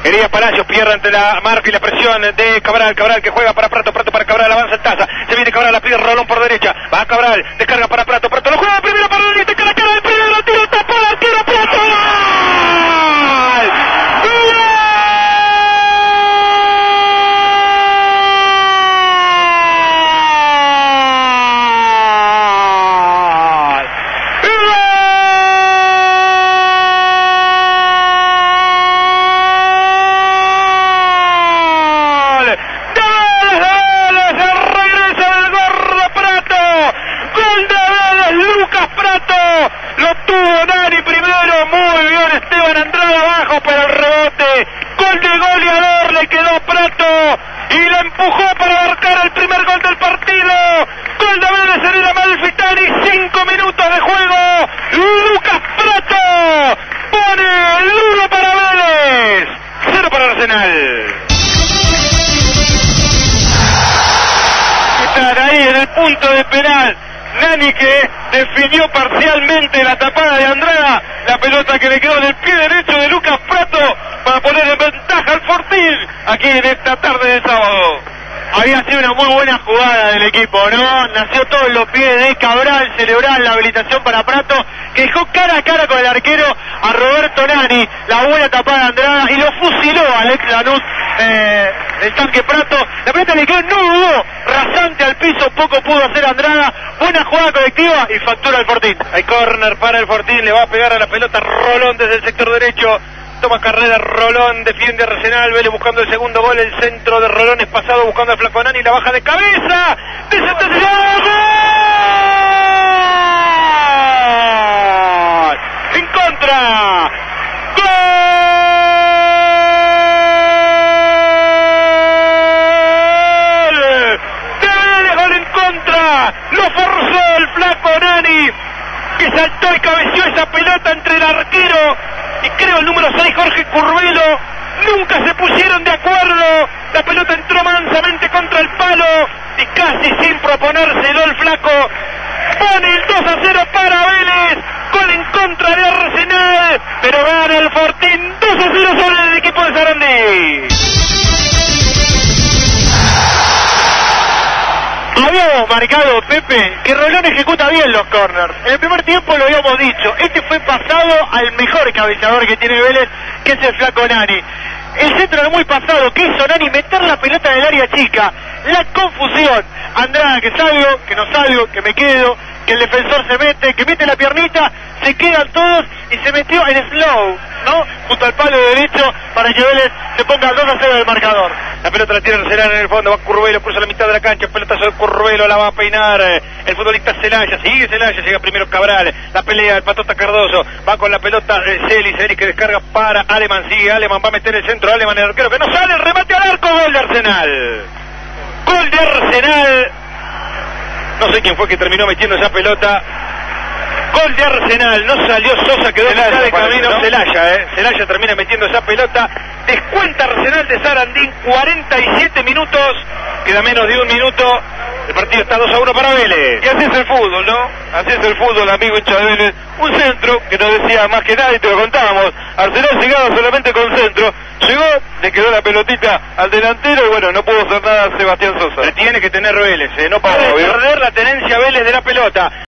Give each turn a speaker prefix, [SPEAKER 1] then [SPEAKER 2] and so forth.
[SPEAKER 1] Elías Palacios pierde ante la marca y la presión de Cabral. Cabral que juega para Prato. Prato para Cabral. Avanza el Taza. Se viene Cabral. La pide Rolón por derecha. Va Cabral. Descarga para Prato. Prato lo juega primero para el cara a cara. El primero tiro. Tapa la tira. Prato. ¡Gol! Lo tuvo Nani primero, muy bien Esteban Andrada abajo para el rebote, gol de goleador, le quedó Prato y la empujó para marcar el primer gol del partido, gol de Vélez en el Amalfitani, 5 minutos de juego, Lucas Prato pone el 1 para Vélez, 0 para Arsenal. Están ahí en el punto de penal. Nani que definió parcialmente la tapada de Andrada, la pelota que le quedó en el pie derecho de Lucas Prato para poner en ventaja al Fortín aquí en esta tarde de sábado. Había sido una muy buena jugada del equipo, ¿no? Nació todo en los pies de Cabral, celebrar la habilitación para Prato, que dejó cara a cara con el arquero a Roberto Nani, la buena tapada de Andrada y lo fusiló a Alex Lanús, el tanque Prato. La pelota le quedó, no dudó, rasante al piso, poco pudo hacer Andrada, buena jugada colectiva y factura el Fortín. Hay córner para el Fortín, le va a pegar a la pelota Rolón desde el sector derecho. Toma carrera Rolón, defiende Arsenal, Vélez buscando el segundo gol, el centro de Rolón es pasado buscando al Flaco Nani, la baja de cabeza, de sentencia, ¡gol! En contra, ¡gol! De Vélez, gol en contra, lo forzó el Flaco Nani, que saltó y cabeció esa pelota entre el arquero y creo el número 6 Jorge Curvelo, nunca se pusieron de acuerdo, la pelota entró mansamente contra el palo y casi sin proponérselo el Flaco pone el 2-0 para Vélez, gol en contra de Arsenal, pero gana el Fortín 2-0 sobre el equipo de Sarandí. Habíamos marcado, Pepe, que Rolón ejecuta bien los corners. En el primer tiempo lo habíamos dicho. Este fue pasado al mejor cabeceador que tiene Vélez, que es el Flaco Nani. El centro era muy pasado, que hizo Nani meter la pelota en el área chica. La confusión. Andrada que salgo, que no salgo, que me quedo, que el defensor se mete, que mete la piernita, se quedan todos y se metió en slow, ¿no? Junto al palo derecho para que Vélez se ponga 2-0 del marcador. La pelota la tiene Arsenal en el fondo, va Curvelo, cruza la mitad de la cancha, pelotazo de Curvelo, la va a peinar el futbolista Celaya, sigue Celaya, llega primero Cabral, la pelea el Patota Cardoso, va con la pelota Celis que descarga para Aleman, sigue Aleman, va a meter el centro, Aleman el arquero que no sale, el remate al arco, gol de Arsenal. Gol de Arsenal, no sé quién fue que terminó metiendo esa pelota. Gol de Arsenal, no salió Sosa, quedó en mitad de camino, ¿no? Celaya termina metiendo esa pelota, descuenta Arsenal de Sarandí, 47 minutos, queda menos de un minuto, el partido está 2-1 para Vélez.
[SPEAKER 2] Y así es el fútbol, ¿no? Así es el fútbol, amigo hincha de Vélez, un centro que nos decía más que nada y te lo contábamos, Arsenal llegaba solamente con centro, llegó, le quedó la pelotita al delantero y bueno, no pudo hacer nada Sebastián Sosa.
[SPEAKER 1] Le tiene que tener Vélez, no puede perder la tenencia Vélez de la pelota.